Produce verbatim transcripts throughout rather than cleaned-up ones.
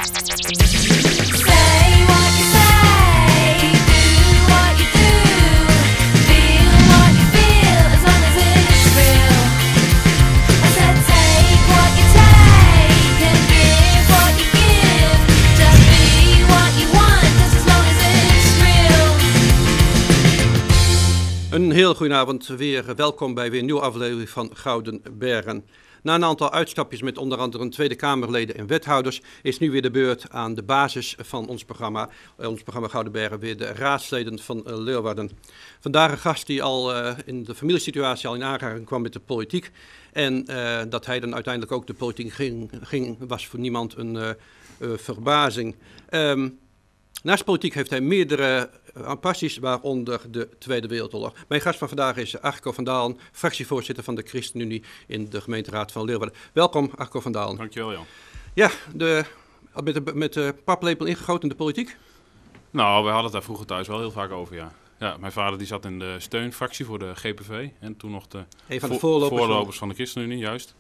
Een heel goedenavond weer. Welkom bij weer een nieuwe aflevering van Gouden Bergen. Na een aantal uitstapjes met onder andere Tweede Kamerleden en wethouders is nu weer de beurt aan de basis van ons programma. Ons programma Gouden Bergen, weer de raadsleden van uh, Leeuwarden. Vandaag een gast die al uh, in de familiesituatie al in aanraking kwam met de politiek. En uh, dat hij dan uiteindelijk ook de politiek ging, ging was voor niemand een uh, uh, verbazing. Um, Naast politiek heeft hij meerdere uh, passies, waaronder de Tweede Wereldoorlog. Mijn gast van vandaag is Arco van Dalen, fractievoorzitter van de ChristenUnie in de gemeenteraad van Leeuwarden. Welkom, Arco van Dalen. Dankjewel, Jan. Ja, de, met, de, met de paplepel ingegoten in de politiek? Nou, we hadden het daar vroeger thuis wel heel vaak over, ja. Ja, mijn vader die zat in de steunfractie voor de G P V en toen nog de, een van de vo voorlopers, voorlopers van de ChristenUnie, juist.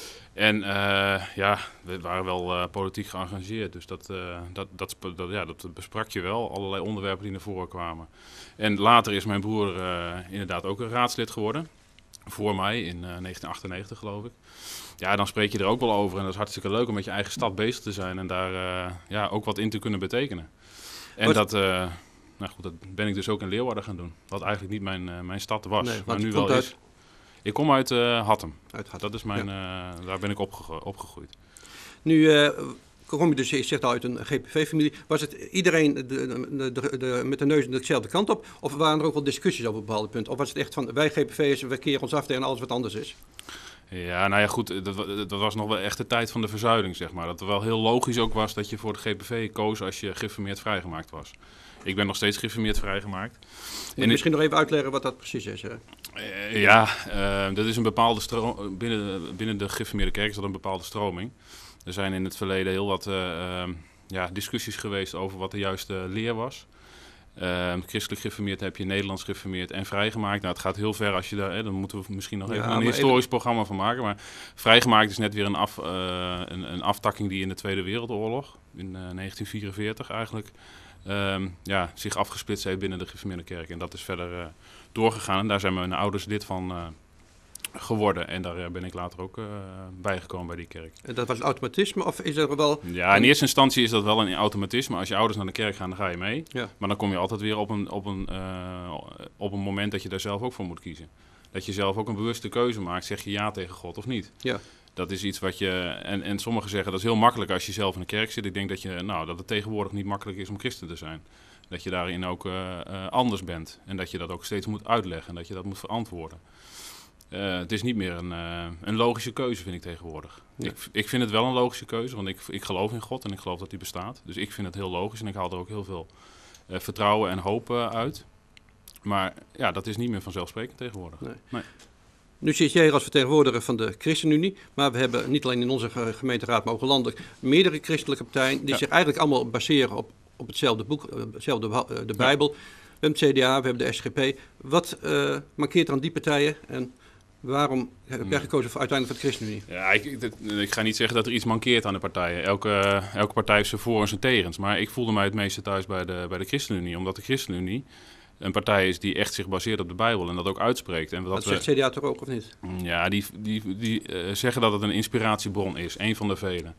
En uh, ja, we waren wel uh, politiek geëngageerd, dus dat, uh, dat, dat, dat, ja, dat besprak je wel, allerlei onderwerpen die naar voren kwamen. En later is mijn broer uh, inderdaad ook een raadslid geworden, voor mij in uh, negentien achtennegentig geloof ik. Ja, dan spreek je er ook wel over en dat is hartstikke leuk om met je eigen stad bezig te zijn en daar uh, ja, ook wat in te kunnen betekenen. En was... dat, uh, nou goed, dat ben ik dus ook in Leeuwarden gaan doen, wat eigenlijk niet mijn, uh, mijn stad was, nee, maar nu wel uit... is. Ik kom uit uh, Hattem. Uit Hattem. Dat is mijn, ja. uh, daar ben ik opge opgegroeid. Nu uh, kom je dus, je zegt al, uit een G P V-familie. Was het iedereen de, de, de, de, met de neus dezelfde kant op? Of waren er ook wel discussies over bepaalde punten? Of was het echt van, wij G P V'ers, we keren ons af tegen alles wat anders is? Ja, nou ja, goed, dat, dat was nog wel echt de tijd van de verzuiling, zeg maar. Dat het wel heel logisch ook was dat je voor de G P V koos als je geïnformeerd vrijgemaakt was. Ik ben nog steeds geïnformeerd vrijgemaakt. Moet je misschien nog even uitleggen wat dat precies is? Hè? Uh, ja, uh, dat is een bepaalde stroom. Binnen, binnen de geïnformeerde kerk is dat een bepaalde stroming. Er zijn in het verleden heel wat uh, uh, ja, discussies geweest over wat de juiste leer was. Uh, christelijk geïnformeerd heb je, Nederlands geïnformeerd en vrijgemaakt. Nou, het gaat heel ver als je daar, hè, dan moeten we misschien nog even ja, een historisch even... programma van maken. Maar vrijgemaakt is net weer een, af, uh, een, een aftakking die in de Tweede Wereldoorlog, in uh, negentien vierenveertig eigenlijk, Um, ja, zich afgesplitst heeft binnen de geïnformeerde kerk. En dat is verder uh, doorgegaan. En daar zijn mijn ouders lid van uh, geworden. En daar uh, ben ik later ook uh, bijgekomen bij die kerk. En dat was een automatisme of is er wel... Ja, in eerste instantie is dat wel een automatisme. Als je ouders naar de kerk gaan, dan ga je mee. Ja. Maar dan kom je altijd weer op een, op, een, uh, op een moment dat je daar zelf ook voor moet kiezen. Dat je zelf ook een bewuste keuze maakt. Zeg je ja tegen God of niet? Ja. Dat is iets wat je, en, en sommigen zeggen dat is heel makkelijk als je zelf in de kerk zit. Ik denk dat, je, nou, dat het tegenwoordig niet makkelijk is om christen te zijn. Dat je daarin ook uh, uh, anders bent. En dat je dat ook steeds moet uitleggen en dat je dat moet verantwoorden. Uh, het is niet meer een, uh, een logische keuze, vind ik tegenwoordig. Ja. Ik, ik vind het wel een logische keuze, want ik, ik geloof in God en ik geloof dat hij bestaat. Dus ik vind het heel logisch en ik haal er ook heel veel uh, vertrouwen en hoop uh, uit. Maar ja, dat is niet meer vanzelfsprekend tegenwoordig. Nee. Nee. Nu zit jij als vertegenwoordiger van de ChristenUnie, maar we hebben niet alleen in onze gemeenteraad, maar ook landelijk meerdere christelijke partijen die ja. zich eigenlijk allemaal baseren op, op hetzelfde boek, hetzelfde, de Bijbel. Ja. We hebben het C D A, we hebben de S G P. Wat uh, markeert er aan die partijen en waarom heb jij gekozen voor uiteindelijk voor de ChristenUnie? Ja, ik, ik, ik ga niet zeggen dat er iets mankeert aan de partijen. Elke, elke partij heeft zijn voor- en zijn tegens. Maar ik voelde mij het meeste thuis bij de, bij de ChristenUnie, omdat de ChristenUnie een partij is die echt zich baseert op de Bijbel en dat ook uitspreekt. En dat, dat zegt we, C D A toch ook, of niet? Ja, die, die, die uh, zeggen dat het een inspiratiebron is, een van de vele.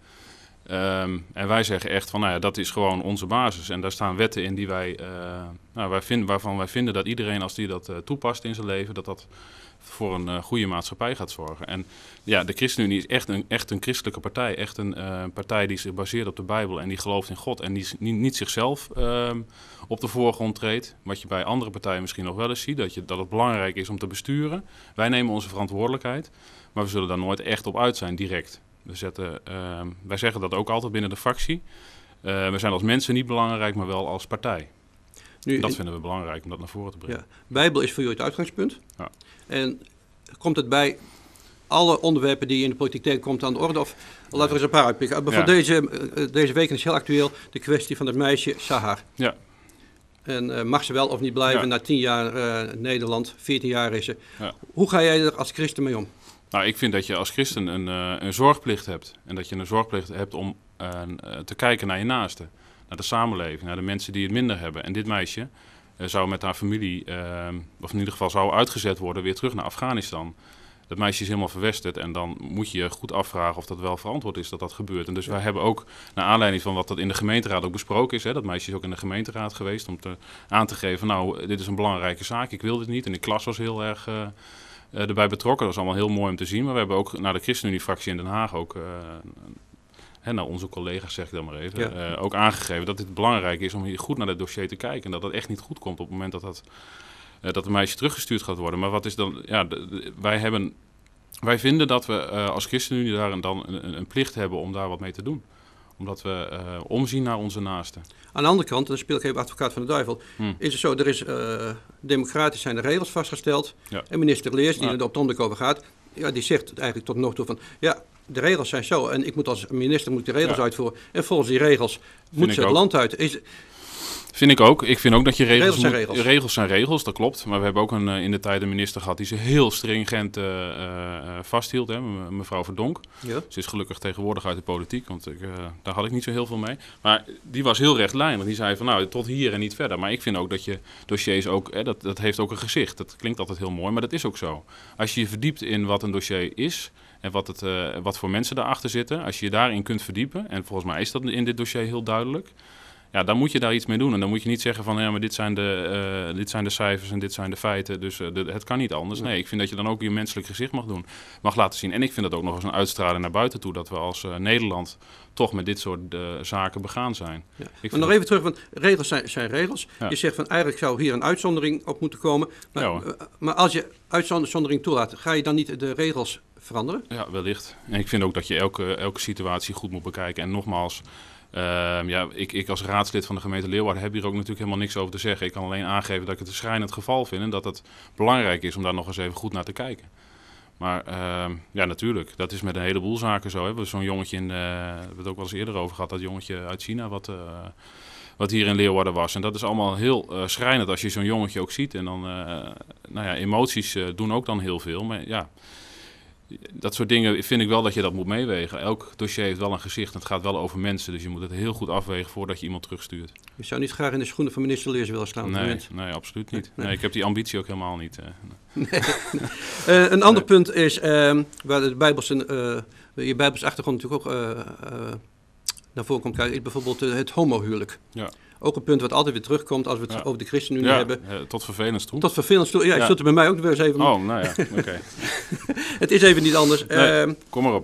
Um, en wij zeggen echt van, nou ja, dat is gewoon onze basis. En daar staan wetten in die wij, uh, nou, wij vind, waarvan wij vinden dat iedereen, als die dat uh, toepast in zijn leven, dat dat voor een uh, goede maatschappij gaat zorgen. En ja, de ChristenUnie is echt een, echt een christelijke partij. Echt een uh, partij die zich baseert op de Bijbel en die gelooft in God. En die niet, niet zichzelf uh, op de voorgrond treedt. Wat je bij andere partijen misschien nog wel eens ziet. Dat, je, dat het belangrijk is om te besturen. Wij nemen onze verantwoordelijkheid. Maar we zullen daar nooit echt op uit zijn, direct. We zetten, uh, wij zeggen dat ook altijd binnen de fractie. Uh, we zijn als mensen niet belangrijk, maar wel als partij. Nu, dat vinden we belangrijk om dat naar voren te brengen. Ja, Bijbel is voor jullie het uitgangspunt. Ja. En komt het bij alle onderwerpen die je in de politiek tegenkomt aan de orde? Of laten we eens een paar uitpikken. Bijvoorbeeld ja. deze, deze week is heel actueel de kwestie van het meisje Sahar. Ja. En uh, mag ze wel of niet blijven ja. na tien jaar uh, Nederland, veertien jaar is ze. Ja. Hoe ga jij er als christen mee om? Nou, ik vind dat je als christen een, uh, een zorgplicht hebt. En dat je een zorgplicht hebt om uh, te kijken naar je naasten. Naar de samenleving, naar de mensen die het minder hebben. En dit meisje uh, zou met haar familie, uh, of in ieder geval zou uitgezet worden, weer terug naar Afghanistan. Dat meisje is helemaal verwesterd en dan moet je je goed afvragen of dat wel verantwoord is dat dat gebeurt. En dus ja. wij hebben ook, naar aanleiding van wat dat in de gemeenteraad ook besproken is, hè, dat meisje is ook in de gemeenteraad geweest om te, aan te geven, nou, dit is een belangrijke zaak, ik wil dit niet. En de klas was heel erg uh, uh, erbij betrokken, dat was allemaal heel mooi om te zien. Maar we hebben ook naar de ChristenUnie-fractie in Den Haag ook, uh, hè, naar onze collega's zeg ik dan maar even, ja. uh, ook aangegeven dat het belangrijk is om hier goed naar het dossier te kijken. En dat dat echt niet goed komt op het moment dat dat... Uh, dat een meisje teruggestuurd gaat worden. Maar wat is dan... Ja, de, de, wij, hebben, wij vinden dat we uh, als ChristenUnie daar dan een, een plicht hebben om daar wat mee te doen. Omdat we uh, omzien naar onze naasten. Aan de andere kant, en dan speel ik even advocaat van de duivel, hmm. is het zo, er is uh, democratisch zijn de regels vastgesteld. Ja. En minister Leers, die ja. er op het onderkomen gaat, ja, die zegt eigenlijk tot nog toe van, ja, de regels zijn zo en ik moet als minister moet de regels ja. uitvoeren. En volgens die regels moet ze het land uit. Is, Vind ik ook. Ik vind ook dat je regels... Regels zijn moet, regels. Regels zijn regels, dat klopt. Maar we hebben ook een, uh, in de tijd een minister gehad die ze heel stringent uh, uh, vasthield. Hè, me, mevrouw Verdonk. Ja. Ze is gelukkig tegenwoordig uit de politiek, want ik, uh, daar had ik niet zo heel veel mee. Maar die was heel rechtlijnig. Die zei van nou, tot hier en niet verder. Maar ik vind ook dat je dossiers ook... Hè, dat, dat heeft ook een gezicht. Dat klinkt altijd heel mooi, maar dat is ook zo. Als je je verdiept in wat een dossier is... En wat, het, uh, wat voor mensen daarachter zitten. Als je je daarin kunt verdiepen... En volgens mij is dat in dit dossier heel duidelijk... Ja, dan moet je daar iets mee doen. En dan moet je niet zeggen van, ja, maar dit zijn de, uh, dit zijn de cijfers en dit zijn de feiten. Dus uh, de, het kan niet anders. Nee, ik vind dat je dan ook je menselijk gezicht mag doen. Mag laten zien. En ik vind dat ook nog eens een uitstraling naar buiten toe. Dat we als uh, Nederland toch met dit soort uh, zaken begaan zijn. Ja. Ik maar nog even terug, want regels zijn, zijn regels. Ja. Je zegt van, eigenlijk zou hier een uitzondering op moeten komen. Maar, ja, uh, maar als je uitzondering toelaat, ga je dan niet de regels veranderen? Ja, wellicht. En ik vind ook dat je elke, elke situatie goed moet bekijken. En nogmaals... Uh, ja, ik, ik als raadslid van de gemeente Leeuwarden heb hier ook natuurlijk helemaal niks over te zeggen. Ik kan alleen aangeven dat ik het een schrijnend geval vind en dat het belangrijk is om daar nog eens even goed naar te kijken. Maar uh, ja, natuurlijk, dat is met een heleboel zaken zo. Hè. We hebben zo'n jongetje, in, uh, we hebben het ook wel eens eerder over gehad, dat jongetje uit China wat, uh, wat hier in Leeuwarden was. En dat is allemaal heel uh, schrijnend als je zo'n jongetje ook ziet. En dan, uh, nou ja, emoties uh, doen ook dan heel veel, maar ja... Dat soort dingen vind ik wel dat je dat moet meewegen. Elk dossier heeft wel een gezicht en het gaat wel over mensen. Dus je moet het heel goed afwegen voordat je iemand terugstuurt. Je zou niet graag in de schoenen van minister Leers willen staan? Nee, nee, absoluut niet. Nee, ik heb die ambitie ook helemaal niet. Uh, nee. nee. uh, een ander nee. punt is, uh, waar de Bijbelse, uh, je Bijbelse achtergrond natuurlijk ook uh, uh, naar voren komt kijken, is bijvoorbeeld uh, het homohuwelijk. Ja. Ook een punt wat altijd weer terugkomt als we het ja. over de ChristenUnie ja, hebben. Uh, tot vervelend toe. Tot vervelend toe. Ja, ja. Ik zult er bij mij ook weer eens even... Oh, nou ja, oké. Okay. Het is even niet anders. Nee, uh, kom maar op.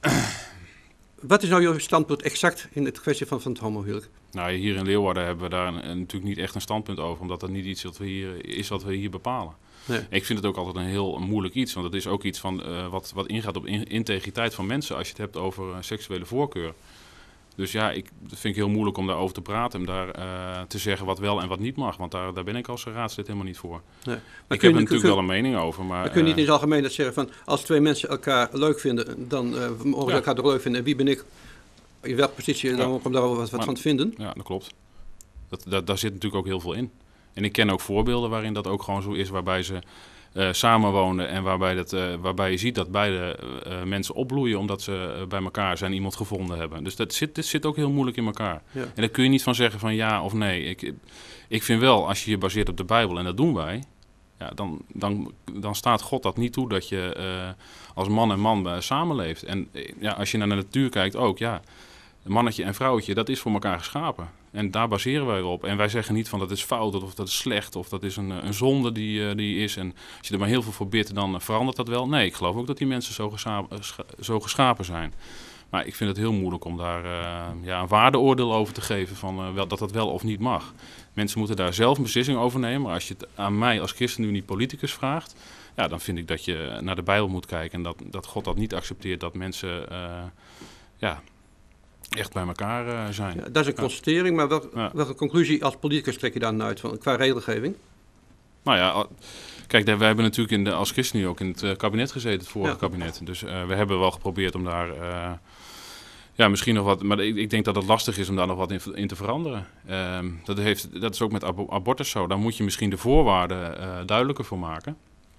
Wat is nou jouw standpunt exact in het kwestie van, van het homohuwelijk? Nou, hier in Leeuwarden hebben we daar een, een, natuurlijk niet echt een standpunt over. Omdat dat niet iets wat we hier, is wat we hier bepalen. Nee. Ik vind het ook altijd een heel moeilijk iets. Want het is ook iets van, uh, wat, wat ingaat op in, integriteit van mensen. Als je het hebt over uh, seksuele voorkeur. Dus ja, ik, dat vind ik heel moeilijk om daarover te praten. Om daar uh, te zeggen wat wel en wat niet mag. Want daar, daar ben ik als raadslid helemaal niet voor. Nee. Ik heb er natuurlijk kun, wel een mening over. Maar, maar kun je niet in het algemeen dat zeggen van... als twee mensen elkaar leuk vinden, dan uh, mogen ja. elkaar toch leuk vinden. En wie ben ik, in welke positie, ja. dan om daar wat, wat maar, van te vinden? Ja, dat klopt. Dat, dat, daar zit natuurlijk ook heel veel in. En ik ken ook voorbeelden waarin dat ook gewoon zo is. Waarbij ze uh, samenwonen en waarbij, dat, uh, waarbij je ziet dat beide uh, mensen opbloeien omdat ze uh, bij elkaar zijn, iemand gevonden hebben. Dus dat zit, dat zit ook heel moeilijk in elkaar. Ja. En daar kun je niet van zeggen van ja of nee. Ik, ik vind wel, als je je baseert op de Bijbel, en dat doen wij, ja, dan, dan, dan staat God dat niet toe dat je uh, als man en man uh, samenleeft. En ja, als je naar de natuur kijkt ook, ja, mannetje en vrouwtje, dat is voor elkaar geschapen. En daar baseren wij op. En wij zeggen niet van dat is fout of dat is slecht of dat is een, een zonde die, uh, die is. En als je er maar heel veel voor bidt, dan uh, verandert dat wel. Nee, ik geloof ook dat die mensen zo, gescha- scha- zo geschapen zijn. Maar ik vind het heel moeilijk om daar uh, ja, een waardeoordeel over te geven van uh, wel, dat dat wel of niet mag. Mensen moeten daar zelf een beslissing over nemen. Maar als je het aan mij als ChristenUnie politicus vraagt, ja, dan vind ik dat je naar de Bijbel moet kijken. En dat, dat God dat niet accepteert dat mensen uh, ja, echt bij elkaar uh, zijn. Ja, dat is een constatering, maar wel, ja. welke conclusie als politicus trek je dan uit van, qua regelgeving? Nou ja, kijk, wij hebben natuurlijk in de, als ChristenUnie ook in het uh, kabinet gezeten, het vorige ja. kabinet. Dus uh, we hebben wel geprobeerd om daar, uh, ja, misschien nog wat, maar ik, ik denk dat het lastig is om daar nog wat in, in te veranderen. Uh, dat, heeft, dat is ook met ab- abortus zo. Dan moet je misschien de voorwaarden uh, duidelijker voor maken.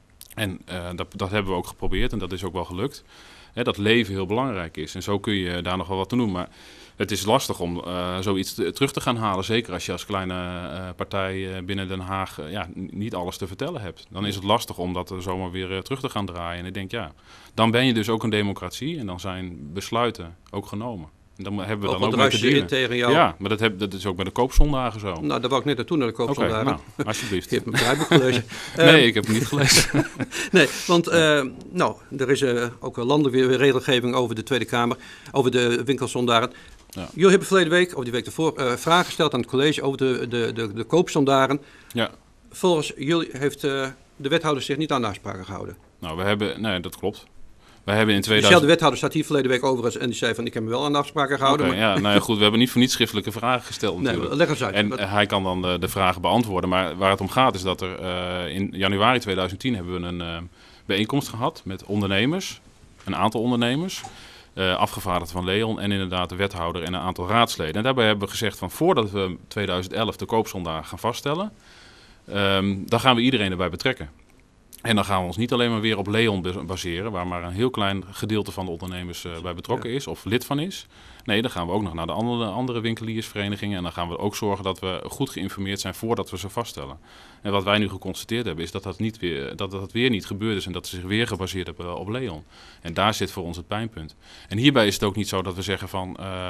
En uh, dat, dat hebben we ook geprobeerd en dat is ook wel gelukt. Hè, dat leven heel belangrijk is. En zo kun je daar nog wel wat aan doen. Maar Het is lastig om uh, zoiets te, terug te gaan halen. Zeker als je als kleine uh, partij uh, binnen Den Haag uh, ja, niet alles te vertellen hebt. Dan is het lastig om dat uh, zomaar weer uh, terug te gaan draaien. En ik denk, ja, dan ben je dus ook een democratie. En dan zijn besluiten ook genomen. En dan hebben we ook dan ook mee te dealen. tegen jou. Ja, maar dat, heb, dat is ook bij de koopzondagen zo. Nou, daar wou ik net naartoe, naar de koopzondagen. Oké, okay, nou, alsjeblieft. Je hebt mijn draaiboek gelezen. Nee, uh, ik heb het niet gelezen. Nee, want uh, nou, er is uh, ook een landelijke regelgeving over de Tweede Kamer, over de winkelzondaren. Ja. Jullie hebben verleden week, of die week ervoor, uh, vragen gesteld aan het college over de, de, de, de koopzondaren. Ja. Volgens jullie heeft uh, de wethouder zich niet aan de afspraken gehouden. Nou, we hebben, nee, dat klopt. Wij hebben in tweeduizend... Dezelfde wethouder staat hier verleden week overigens en die zei van ik heb me wel aan de afspraken gehouden. Okay, maar... ja, nou ja, goed, we hebben niet voor niets schriftelijke vragen gesteld natuurlijk. Nee, leg eens uit. En Wat... hij kan dan de, de vragen beantwoorden, maar waar het om gaat is dat er uh, in januari tweeduizend tien hebben we een uh, bijeenkomst gehad met ondernemers, een aantal ondernemers, uh, afgevaardigd van Leon en inderdaad de wethouder en een aantal raadsleden. En daarbij hebben we gezegd van voordat we tweeduizend elf de koopzondagen gaan vaststellen, um, dan gaan we iedereen erbij betrekken. En dan gaan we ons niet alleen maar weer op Leon baseren, waar maar een heel klein gedeelte van de ondernemers uh, bij betrokken is of lid van is. Nee, dan gaan we ook nog naar de andere, andere winkeliersverenigingen en dan gaan we ook zorgen dat we goed geïnformeerd zijn voordat we ze vaststellen. En wat wij nu geconstateerd hebben is dat dat, niet weer, dat, dat weer niet gebeurd is en dat ze zich weer gebaseerd hebben op Leon. En daar zit voor ons het pijnpunt. En hierbij is het ook niet zo dat we zeggen van, uh,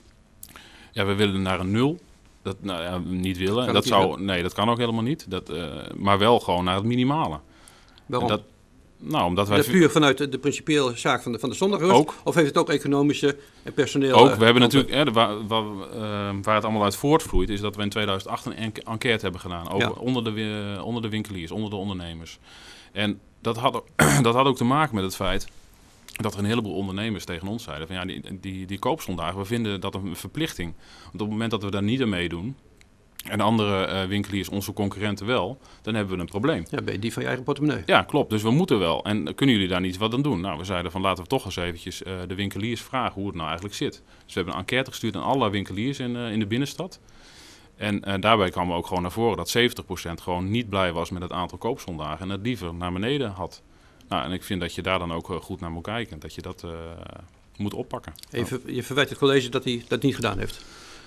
ja, we willen naar een nul. Dat nou, ja, niet willen. Dat, dat zou, nee, dat kan ook helemaal niet. Dat, uh, maar wel gewoon naar het minimale. Waarom? Dat, nou, omdat wij... Dat puur vanuit de, de principiële zaak van de, van de zondagrust? Ook. Of heeft het ook economische en personeel... Ook. We hebben natuurlijk... Hè, de, waar, waar, uh, waar het allemaal uit voortvloeit... is dat we in tweeduizend acht een enquête hebben gedaan... Over, ja. onder, de, onder de winkeliers, onder de ondernemers. En dat had, dat had ook te maken met het feit... dat er een heleboel ondernemers tegen ons zeiden... van ja, die, die, die koopzondagen, we vinden dat een verplichting. Want op het moment dat we daar niet aan meedoen... en andere uh, winkeliers, onze concurrenten wel, dan hebben we een probleem. Ja, ben je die van je eigen portemonnee. Ja, klopt. Dus we moeten wel. En kunnen jullie daar niet wat aan doen? Nou, we zeiden van laten we toch eens eventjes uh, de winkeliers vragen hoe het nou eigenlijk zit. Dus we hebben een enquête gestuurd aan alle winkeliers in, uh, in de binnenstad. En uh, daarbij kwam ook gewoon naar voren dat zeventig procent gewoon niet blij was met het aantal koopzondagen en het liever naar beneden had. Nou, en ik vind dat je daar dan ook uh, goed naar moet kijken. Dat je dat uh, moet oppakken. Even, je verwijt het college dat hij dat niet gedaan heeft.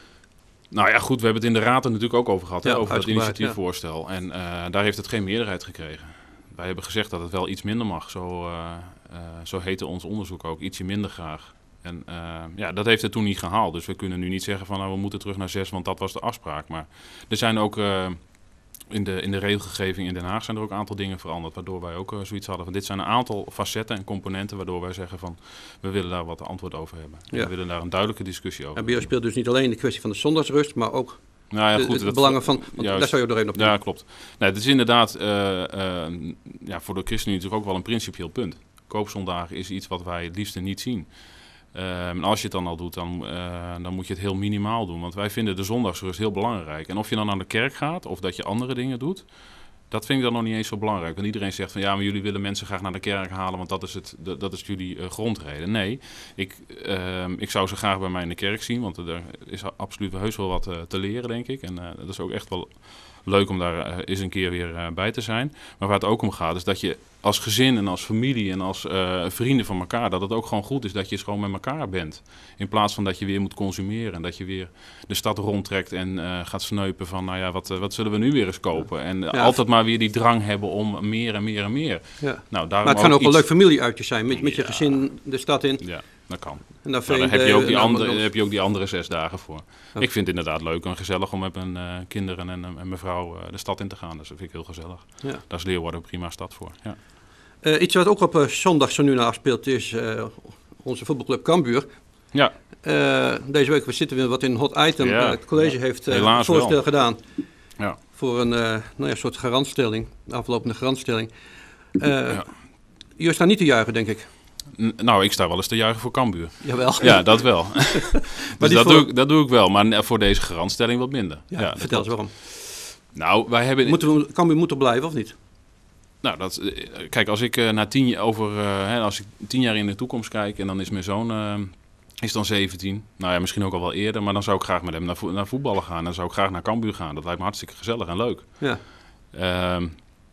Nou ja, goed, we hebben het in de raad er natuurlijk ook over gehad, ja, hè, over dat initiatiefvoorstel. Ja. En uh, daar heeft het geen meerderheid gekregen. Wij hebben gezegd dat het wel iets minder mag. Zo, uh, uh, zo heette ons onderzoek ook, ietsje minder graag. En uh, ja, dat heeft het toen niet gehaald. Dus we kunnen nu niet zeggen van nou, we moeten terug naar zes, want dat was de afspraak. Maar er zijn ook uh, in, de, in de regelgeving in Den Haag zijn er ook een aantal dingen veranderd. Waardoor wij ook uh, zoiets hadden van dit zijn een aantal facetten en componenten waardoor wij zeggen van we willen daar wat antwoord over hebben. Ja. We willen daar een duidelijke discussie over. En bij jou speelt dus niet alleen de kwestie van de zondagsrust, maar ook nou ja, goed, de, de dat, belangen van, want juist, daar zou je ook nog even op Ja, klopt. Nee, het is inderdaad uh, uh, ja, voor de ChristenUnie natuurlijk ook wel een principieel punt. Koopzondagen is iets wat wij het liefst niet zien. Uh, en als je het dan al doet, dan, uh, dan moet je het heel minimaal doen. Want wij vinden de zondagsrust heel belangrijk. En of je dan naar de kerk gaat of dat je andere dingen doet, dat vind ik dan nog niet eens zo belangrijk. Want iedereen zegt van ja, maar jullie willen mensen graag naar de kerk halen, want dat is, het, de, dat is jullie uh, grondreden. Nee, ik, uh, ik zou ze graag bij mij in de kerk zien, want er is absoluut heus wel wat uh, te leren, denk ik. En uh, dat is ook echt wel leuk om daar uh, eens een keer weer uh, bij te zijn. Maar waar het ook om gaat, is dat je als gezin en als familie en als uh, vrienden van elkaar, dat het ook gewoon goed is dat je eens gewoon met elkaar bent. In plaats van dat je weer moet consumeren en dat je weer de stad rondtrekt en uh, gaat sneupen van, nou ja, wat, uh, wat zullen we nu weer eens kopen? En uh, ja. altijd maar weer die drang hebben om meer en meer en meer. Ja. Nou, maar het kan ook, ook iets... een leuk familieuitje zijn, met, met je ja. gezin de stad in. Ja, dat kan. En daar, nou, daar heb, je ook die andere, daar heb je ook die andere zes dagen voor. Okay. Ik vind het inderdaad leuk en gezellig om met mijn uh, kinderen en, en mijn vrouw uh, de stad in te gaan. Dat vind ik heel gezellig. Ja. Daar is Leeuwarden een prima stad voor. Ja. Uh, iets wat ook op uh, zondag zo nu naar afspeelt is uh, onze voetbalclub Cambuur. Ja. Uh, deze week we zitten weer wat in een hot item. Ja. Uh, het college ja. heeft uh, een voorstel wel. gedaan ja. voor een uh, nou ja, soort garantstelling, aflopende garantstelling. Uh, ja. Jullie staan niet te juichen, denk ik. N- nou, ik sta wel eens te juichen voor Cambuur. Jawel. Ja, dat wel. dus dat, voor... doe ik, dat doe ik wel, maar voor deze garantstelling wat minder. Ja, ja, vertel eens waarom. Nou, wij hebben... Moeten we, Cambuur moet er blijven of niet? Nou, dat, kijk, als ik uh, na tien, over, uh, hè, als ik tien jaar in de toekomst kijk en dan is mijn zoon uh, is dan zeventien, nou ja, misschien ook al wel eerder, maar dan zou ik graag met hem naar, vo- naar voetballen gaan. Dan zou ik graag naar Cambuur gaan. Dat lijkt me hartstikke gezellig en leuk. Ja. Uh,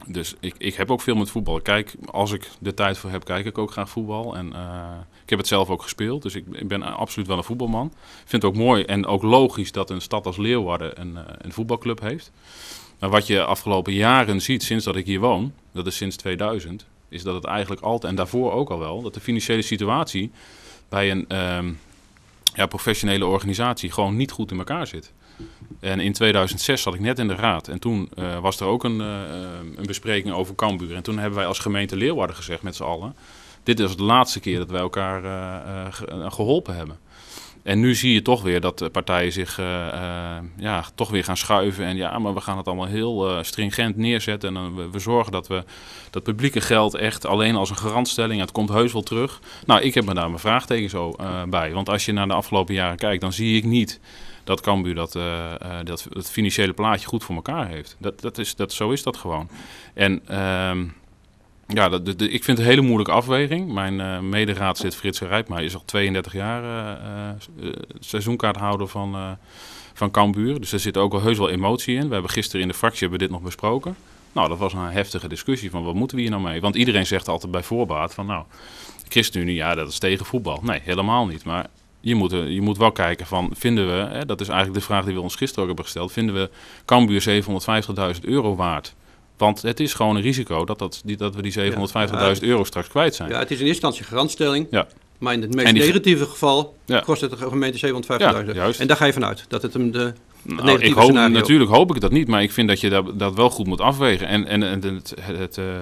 Dus ik, ik heb ook veel met voetbal. Ik kijk, als ik de tijd voor heb, kijk ik ook graag voetbal. En uh, ik heb het zelf ook gespeeld, dus ik, ik ben absoluut wel een voetbalman. Ik vind het ook mooi en ook logisch dat een stad als Leeuwarden een, uh, een voetbalclub heeft. Maar wat je afgelopen jaren ziet, sinds dat ik hier woon, dat is sinds tweeduizend, is dat het eigenlijk altijd, en daarvoor ook al wel, dat de financiële situatie bij een um, ja, professionele organisatie gewoon niet goed in elkaar zit. En in tweeduizend zes zat ik net in de raad en toen uh, was er ook een, uh, een bespreking over Cambuur. En toen hebben wij als gemeente Leeuwarden gezegd met z'n allen, dit is de laatste keer dat wij elkaar uh, uh, geholpen hebben. En nu zie je toch weer dat de partijen zich uh, uh, ja, toch weer gaan schuiven. En ja, maar we gaan het allemaal heel uh, stringent neerzetten. En uh, we, we zorgen dat we dat publieke geld echt alleen als een garantstelling, het komt heus wel terug. Nou, ik heb me daar mijn vraagteken zo uh, bij. Want als je naar de afgelopen jaren kijkt, dan zie ik niet dat Cambuur dat, uh, uh, dat het financiële plaatje goed voor elkaar heeft. Dat, dat is, dat, zo is dat gewoon. En Uh, Ja, dat, de, de, ik vind het een hele moeilijke afweging. Mijn uh, mederaadslid Frits Rijpma is al tweeëndertig jaar uh, uh, seizoenkaarthouder van, uh, van Cambuur. Dus er zit ook wel heus wel emotie in. We hebben gisteren in de fractie hebben we dit nog besproken. Nou, dat was een heftige discussie van wat moeten we hier nou mee? Want iedereen zegt altijd bij voorbaat van nou, ChristenUnie, ja, dat is tegen voetbal. Nee, helemaal niet. Maar je moet, je moet wel kijken van, vinden we, hè, dat is eigenlijk de vraag die we ons gisteren ook hebben gesteld, vinden we Cambuur zevenhonderdvijftigduizend euro waard? Want het is gewoon een risico dat, dat, die, dat we die zevenhonderdvijftigduizend euro straks kwijt zijn. Ja, het is in eerste instantie garantstelling. Ja. Maar in het meest die, negatieve geval ja. kost het de gemeente zevenhonderdvijftigduizend euro. Ja, en daar ga je vanuit, dat het hem de het nou, negatieve ik hoop, scenario... Natuurlijk hoop ik dat niet, maar ik vind dat je dat, dat wel goed moet afwegen. En, en, en het, het, het, uh,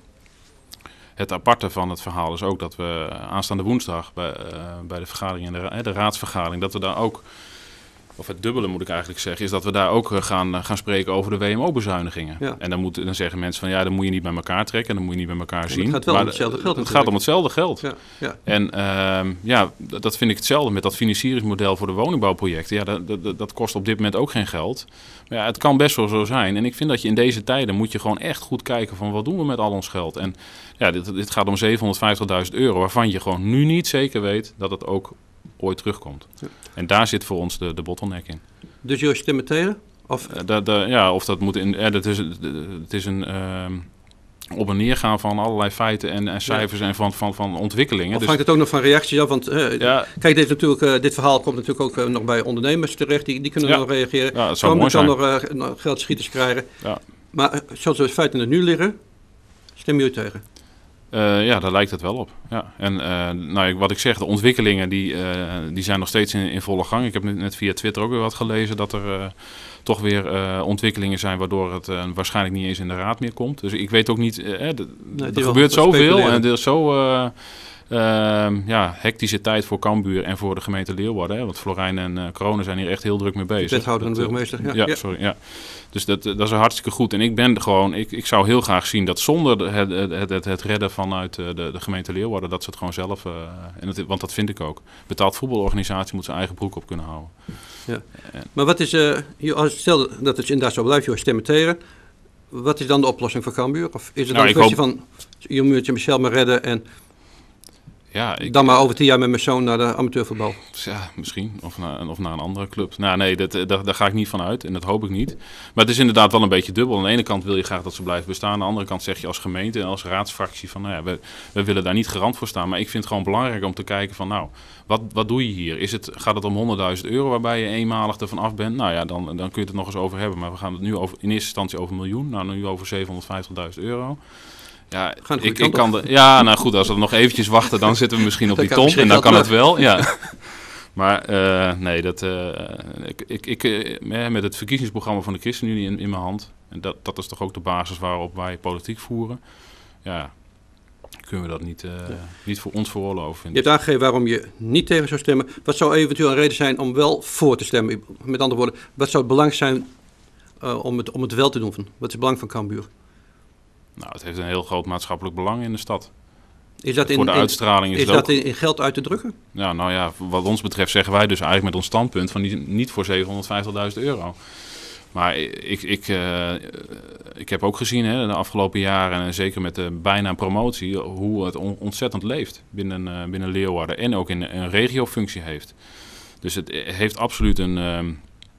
het aparte van het verhaal is ook dat we aanstaande woensdag bij, uh, bij de vergadering, de, uh, de raadsvergadering, dat we daar ook... Of het dubbele moet ik eigenlijk zeggen, is dat we daar ook gaan, gaan spreken over de W M O-bezuinigingen. Ja. En dan, moet, dan zeggen mensen van ja, dan moet je niet bij elkaar trekken en dan moet je niet bij elkaar zien. Het gaat wel maar om hetzelfde geld. Het gaat om hetzelfde geld. Ja, ja. En uh, ja, dat vind ik hetzelfde met dat financieringsmodel voor de woningbouwprojecten. Ja, dat, dat, dat kost op dit moment ook geen geld. Maar ja, het kan best wel zo zijn. En ik vind dat je in deze tijden moet je gewoon echt goed kijken van wat doen we met al ons geld. En ja, dit, dit gaat om zevenhonderdvijftigduizend euro waarvan je gewoon nu niet zeker weet dat het ook ooit terugkomt. Ja. En daar zit voor ons de, de bottleneck in. Dus jullie stemmen tegen? Of, uh, de, de, ja, of dat moet in. Ja, dat is, het is een uh, op en neer gaan van allerlei feiten en, en cijfers ja. en van, van, van ontwikkelingen. Of dus, hangt het ook nog van reacties af? Want uh, ja. kijk, dit, natuurlijk, uh, dit verhaal komt natuurlijk ook uh, nog bij ondernemers terecht. Die, die kunnen ja. nog reageren. Ja, dat zou mooi zijn. Dan nog uh, geldschieters krijgen. Ja. Maar uh, zoals de feiten er nu liggen, stemmen jullie tegen? Uh, ja, daar lijkt het wel op. Ja. En uh, nou, wat ik zeg, de ontwikkelingen die, uh, die zijn nog steeds in, in volle gang. Ik heb net via Twitter ook weer wat gelezen dat er uh, toch weer uh, ontwikkelingen zijn waardoor het uh, waarschijnlijk niet eens in de raad meer komt. Dus ik weet ook niet, uh, de, nee, er gebeurt zoveel en er is zo uh, uh, ja, hectische tijd voor Cambuur en voor de gemeente Leeuwarden. Hè, want Florijn en uh, Corona zijn hier echt heel druk mee bezig. De wethouder en de burgemeester. Ja, ja, ja. sorry. Ja. Dus dat, dat is hartstikke goed. En ik ben gewoon, ik, ik zou heel graag zien dat zonder het, het, het, het redden vanuit de, de gemeente Leeuwarden, dat ze het gewoon zelf, uh, en het, want dat vind ik ook, betaald voetbalorganisatie moet zijn eigen broek op kunnen houden. Ja. En, maar wat is, uh, als stel dat het inderdaad zo blijft, je stemmen tegen, wat is dan de oplossing voor Cambuur? Of is het nou, dan een kwestie hoop... van, je moet je Michel maar redden en... Ja, ik, dan maar over tien jaar met mijn zoon naar de amateurvoetbal. Ja, misschien. Of naar, of naar een andere club. Nou nee, dat, dat, daar ga ik niet van uit en dat hoop ik niet. Maar het is inderdaad wel een beetje dubbel. Aan de ene kant wil je graag dat ze blijven bestaan. Aan de andere kant zeg je als gemeente en als raadsfractie van... nou ja, we, we willen daar niet garant voor staan. Maar ik vind het gewoon belangrijk om te kijken van... nou, wat, wat doe je hier? Is het, gaat het om honderdduizend euro waarbij je eenmalig ervan af bent? Nou ja, dan, dan kun je het er nog eens over hebben. Maar we gaan het nu over, in eerste instantie over een miljoen. Nou, nu over zevenhonderdvijftigduizend euro. Ja, ik, ik kan de, ja, nou goed, als we nog eventjes wachten, dan zitten we misschien op die ton en dan kan het wel. Ja. Maar uh, nee, dat, uh, ik, ik, ik, uh, met het verkiezingsprogramma van de ChristenUnie in, in mijn hand, en dat, dat is toch ook de basis waarop wij politiek voeren, ja, kunnen we dat niet, uh, ja. niet voor ons veroorloven vinden. Je hebt aangegeven waarom je niet tegen zou stemmen. Wat zou eventueel een reden zijn om wel voor te stemmen? Met andere woorden, wat zou het belang zijn uh, om, het, om het wel te doen? Wat is het belang van Cambuur? Nou, het heeft een heel groot maatschappelijk belang in de stad. Is dat in, Voor de uitstraling in, is, is het dat ook... in, in geld uit te drukken? Ja, nou ja, wat ons betreft zeggen wij dus eigenlijk met ons standpunt van niet, niet voor zevenhonderdvijftigduizend euro. Maar ik, ik, uh, ik heb ook gezien hè, de afgelopen jaren, en zeker met de bijna promotie, hoe het on, ontzettend leeft binnen, uh, binnen Leeuwarden en ook in een regiofunctie heeft. Dus het heeft absoluut een... Um,